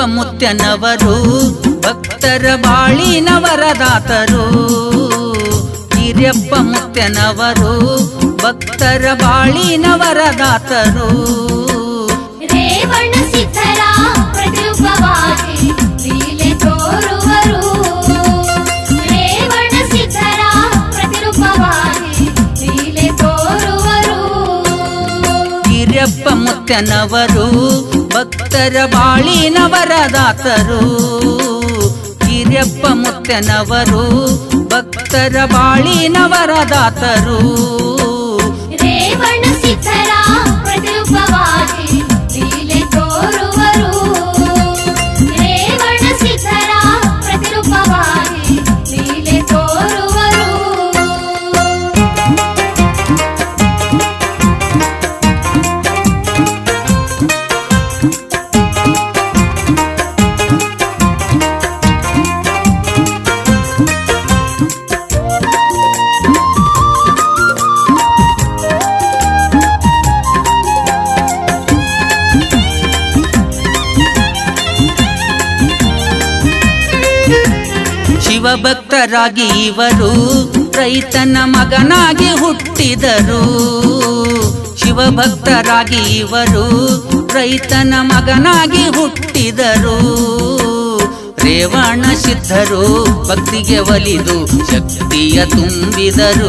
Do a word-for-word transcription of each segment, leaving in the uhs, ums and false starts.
ಮುತ್ಯನವರು ಭಕ್ತರ ಬಾಳಿನ ವರದಾತರು. ಹಿರಿಯಪ್ಪ ಮುತ್ಯನವರು ಭಕ್ತರ ಬಾಳಿನ ವರದಾತರು. ರೇವಣ ಸಿದ್ಧರ ಪ್ರತಿರೂಪವಾಗಿ ಲೀಲೆ ತೋರುವರು. ರೇವಣ ಸಿದ್ಧರ ಪ್ರತಿರೂಪವಾಗಿ ಲೀಲೆ ತೋರುವರು. ಹಿರಿಯಪ್ಪ ಮುತ್ಯನವರು ಭಕ್ತರ ಬಾಳಿನ ವರದಾತರು. ಹಿರಿಯಪ್ಪ ಮುತ್ಯನವರು ಭಕ್ತರ ಬಾಳಿನ ವರದಾತರು. ರೇವಣ ಸಿದ್ಧರ ಪ್ರತಿರೂಪವಾಗಿ ಲೀಲೆ ತೋರುವರು. ರೇವಣ ಸಿದ್ಧರ ಪ್ರತಿರೂಪವಾಗಿ ಲೀಲೆ ತೋರುವರು. ಶಿವಭಕ್ತರಾಗಿ ಇವರು ರೈತನ ಮಗನಾಗಿ ಹುಟ್ಟಿದರು. ಶಿವಭಕ್ತರಾಗಿ ಇವರು ರೈತನ ಮಗನಾಗಿ ಹುಟ್ಟಿದರು. ರೇವಣ ಸಿದ್ಧರು ಭಕ್ತಿಗೆ ಒಲಿದು ಶಕ್ತಿಯ ತುಂಬಿದರು.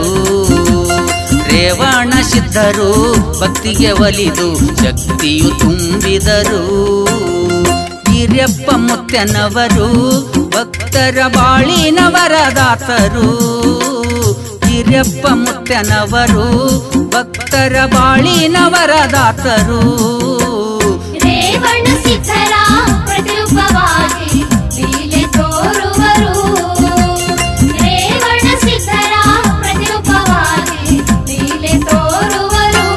ರೇವಣ ಸಿದ್ಧರು ಭಕ್ತಿಗೆ ಒಲಿದು ಶಕ್ತಿಯು ತುಂಬಿದರು. ಹಿರಿಯಪ್ಪ ಮುತ್ಯನವರು ಭಕ್ತರ ಬಾಳಿನ ವರದಾತರು. ಹಿರಿಯಪ್ಪ ಮುತ್ಯನವರು ಭಕ್ತರ ಬಾಳಿನ ವರದಾತರು. ರೇವಣ ಸಿದ್ಧರ ಪ್ರತಿರೂಪವಾಗಿ ಲೀಲೆ ತೋರುವರು. ರೇವಣ ಸಿದ್ಧರ ಪ್ರತಿರೂಪವಾಗಿ ಲೀಲೆ ತೋರುವರು.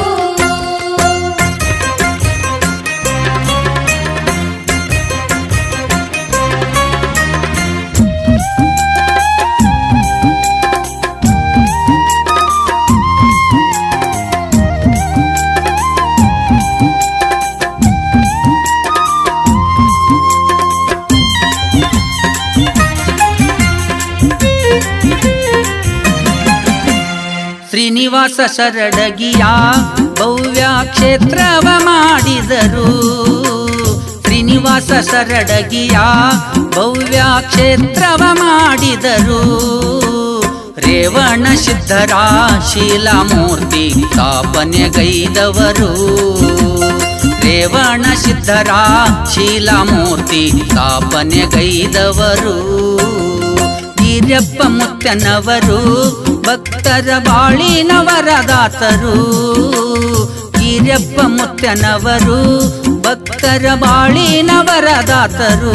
ಶ್ರೀನಿವಾಸ ಶರಡಗಿಯ ಭವ್ಯ ಕ್ಷೇತ್ರವ ಮಾಡಿದರು. ಶ್ರೀನಿವಾಸ ಶರಡಗಿಯ ಭವ್ಯ ಕ್ಷೇತ್ರವ ಮಾಡಿದರು. ರೇವಣ ಸಿದ್ಧರ ಶೀಲಾಮೂರ್ತಿ ಸ್ಥಾಪನೆಗೈದವರು. ರೇವಣ ಸಿದ್ಧರ ಶೀಲಾಮೂರ್ತಿ ಸ್ಥಾಪನೆಗೈದವರು. ಹಿರಿಯಪ್ಪ ಮುತ್ಯನವರು ಭಕ್ತರ ಬಾಳಿನ ವರದಾತರು. ಹಿರಿಯಪ್ಪ ಮುತ್ಯನವರು ಭಕ್ತರ ಬಾಳಿನ ವರದಾತರು.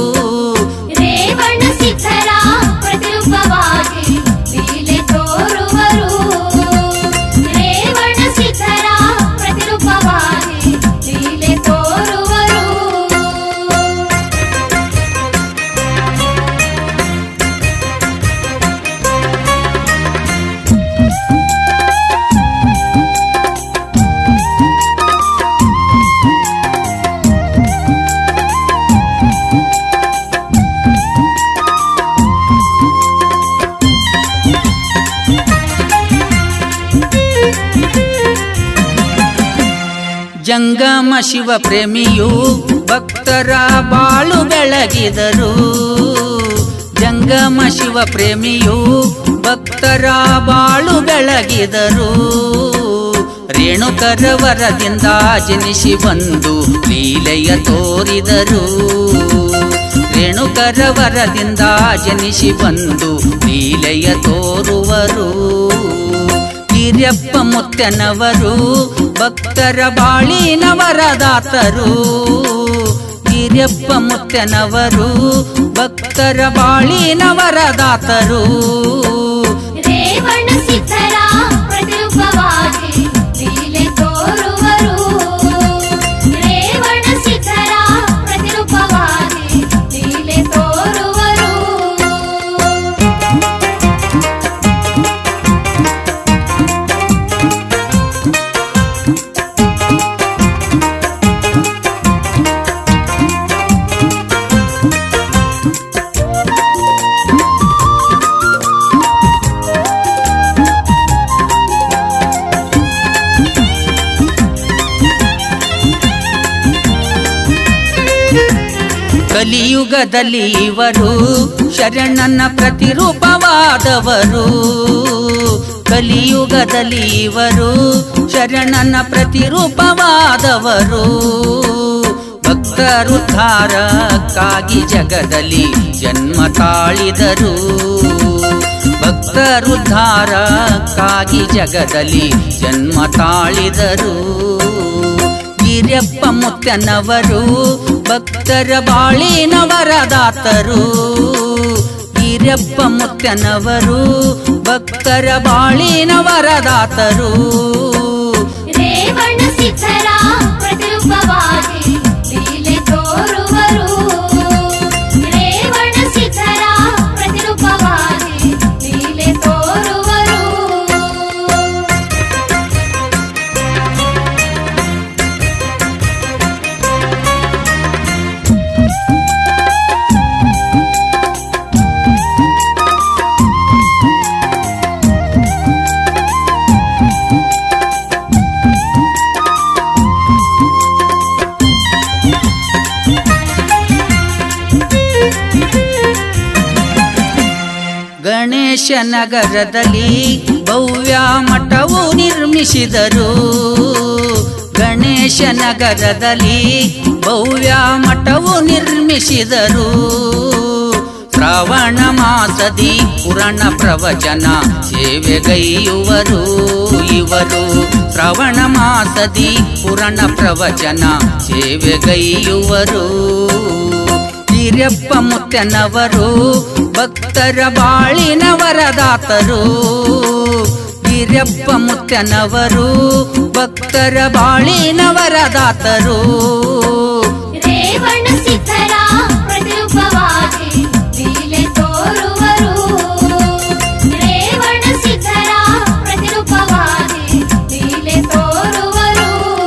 ರೇವಣ ಸಿದ್ಧರ ಪ್ರತಿರೂಪವಾಗಿ ಲೀಲೆ ತೋರುವರು. ರೇವಣ ಸಿದ್ಧರ ಪ್ರತಿರೂಪವಾಗಿ ಲೀಲೆ ತೋರುವರು. ಜಂಗಮ ಶಿವ ಪ್ರೇಮಿಯು ಭಕ್ತರ ಬಾಳು ಬೆಳಗಿದರು. ಜಂಗಮ ಶಿವ ಪ್ರೇಮಿಯು ಭಕ್ತರ ಬಾಳು ಬೆಳಗಿದರು. ರೇಣುಕರ ವರದಿಂದ ಜನಿಸಿ ಬಂದು ಲೀಲೆಯ ತೋರಿದರು. ರೇಣುಕರ ವರದಿಂದ ಜನಿಸಿ ಬಂದು ಲೀಲೆಯ ತೋರುವರು. ಹಿರಿಯಪ್ಪ ಮುತ್ಯನವರು ಭಕ್ತರ ಬಾಳಿನ ವರದಾತರು. ಹಿರಿಯಪ್ಪ ಮುತ್ಯನವರು ಭಕ್ತರ ಬಾಳಿನ ವರದಾತರು. ರೇವಣ ಸಿದ್ಧರ ಪ್ರತಿರೂಪವಾಗಿ ಲೀಲೆ ತೋರುವರು. ರೇವಣ ಸಿದ್ಧರ ಪ್ರತಿರೂಪವಾಗಿ ಲೀಲೆ ತೋರುವರು. ಕಲಿಯುಗದಲ್ಲಿ ಇವರು ಶರಣನ ಪ್ರತಿರೂಪವಾದವರು ಕಲಿಯುಗದಲ್ಲಿ ಇವರು ಶರಣನ ಪ್ರತಿರೂಪವಾದವರು ಭಕ್ತರುದ್ಧಾರಕ್ಕಾಗಿ ಜಗದಲ್ಲಿ ಜನ್ಮ ತಾಳಿದರು ಭಕ್ತರುದ್ಧಾರಕ್ಕಾಗಿ ಜಗದಲ್ಲಿ ಜನ್ಮ ತಾಳಿದರು ಗಿರಿಯಪ್ಪ ಮುತ್ತನವರು ಭಕ್ತರ ಬಾಳಿನ ವರದಾತರು ಗಿರಿಯಪ್ಪ ಮುತ್ತನವರು ಭಕ್ತರ ಬಾಳಿನ ವರದಾತರು ರೇವಣ ಸಿದ್ಧರ ಪ್ರತಿರೂಪವಾಗಿ ಲೀಲೆ ತೋರುವರು ರೇವಣ ಸಿದ್ಧರ ಪ್ರತಿರೂಪವಾಗಿ ಲೀಲೆ ತೋರುವರು ಗಣೇಶ ನಗರದಲ್ಲಿ ಭವ್ಯ ಮಠವು ನಿರ್ಮಿಸಿದರು ಗಣೇಶ ನಗರದಲ್ಲಿ ಭವ್ಯ ಮಠವು ನಿರ್ಮಿಸಿದರು ಶ್ರಾವಣ ಮಾಸದಿ ಪುರಾಣ ಪ್ರವಚನ ಸೇವೆಗೈಯುವರು ಇವರು ಶ್ರಾವಣ ಮಾಸದಿ ಪುರಾಣ ಪ್ರವಚನ ಸೇವೆಗೈಯುವರು ಗಿರಿಯಪ್ಪ ಮುತ್ತನವರು ಭಕ್ತರ ಬಾಳಿನ ವರದಾತರು ಗಿರಿಯಪ್ಪ ಮುತ್ತನವರು ಭಕ್ತರ ಬಾಳಿನ ವರದಾತರು ರೇವಣ ಸಿದ್ಧರ ಪ್ರತಿರೂಪವಾಗಿ ಲೀಲೆ ತೋರುವರು ರೇವಣ ಸಿದ್ಧರ ಪ್ರತಿರೂಪವಾಗಿ ಲೀಲೆ ತೋರುವರು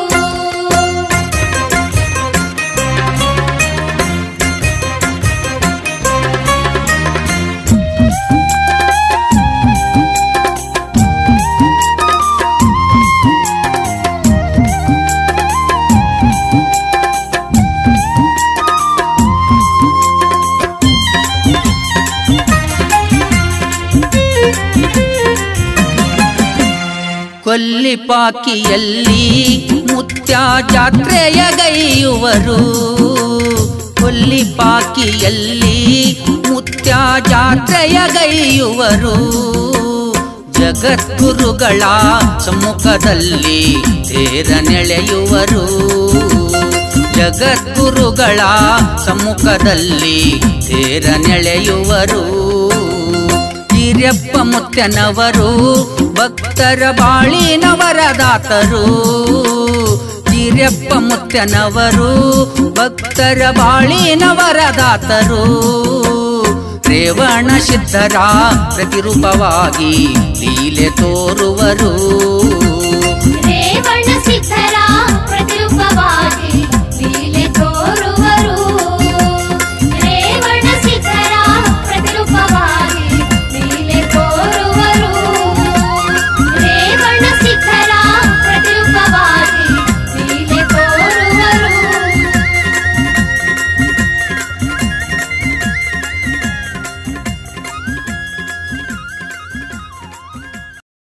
ಕೊಲ್ಲಿಪಾಕಿಯಲ್ಲಿ ಮುತ್ಯ ಜಾತ್ರೆಯ ಗೈಯುವರು ಕೊಲ್ಲಿಪಾಕಿಯಲ್ಲಿ ಮುತ್ಯ ಜಾತ್ರೆಯ ಗೈಯುವರು ಜಗದ್ಗುರುಗಳ ಸಮ್ಮುಖದಲ್ಲಿ ತೇರ ನೆಳೆಯುವರು ಜಗದ್ಗುರುಗಳ ಸಮ್ಮುಖದಲ್ಲಿ ತೇರ ನೆಳೆಯುವರು ಗಿರಿಯಪ್ಪ ಮುತ್ತನವರು ಭಕ್ತರ ಬಾಳಿನ ವರದಾತರು ಗಿರಿಯಪ್ಪ ಮುತ್ತನವರು ಭಕ್ತರ ಬಾಳಿನ ವರದಾತರು ರೇವಣ ಸಿದ್ಧರ ಪ್ರತಿರೂಪವಾಗಿ ಲೀಲೆ ತೋರುವರು